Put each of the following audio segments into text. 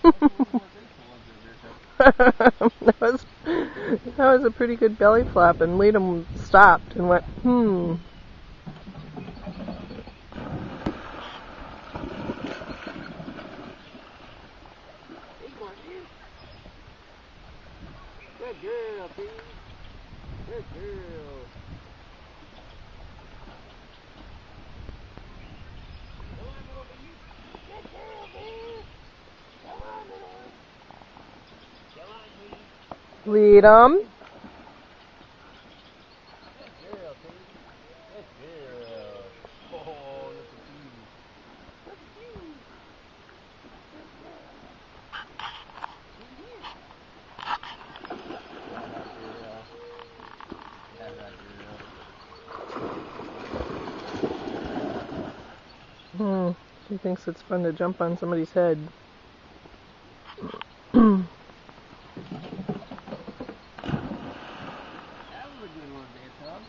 That was a pretty good belly flop, and Liam stopped and went, hmm. Good girl, Pete. Good girl. Come on, little Pete. Good girl, Pete. Come on, little. Come on, Pete. Lead 'em. Good girl, Pete. Good girl. Oh, look at you. Look at you. She thinks it's fun to jump on somebody's head. That was a good one there, Tom.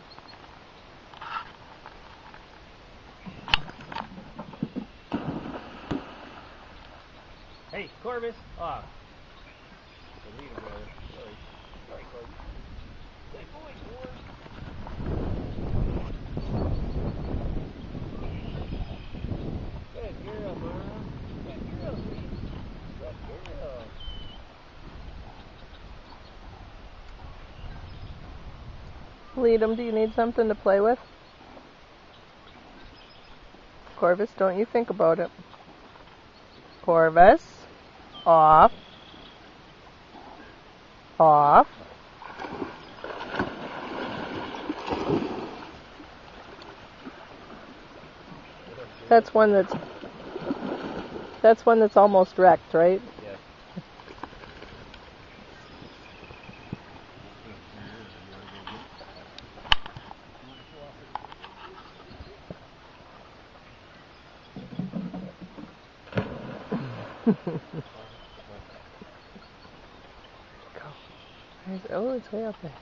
Hey, Corvus, off. The leader, brother. Sorry. Sorry, Corvus. Good boy, Corvus. Good girl, Mom. Good girl, sweet. Good girl. Lead 'em. Do you need something to play with? Corvus, don't you think about it. Corvus. Off. Off. That's one that's almost wrecked, right? Yeah. Oh, it's way up there.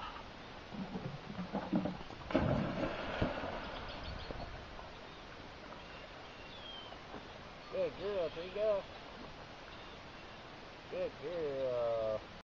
Good girl, Tringa. Good girl.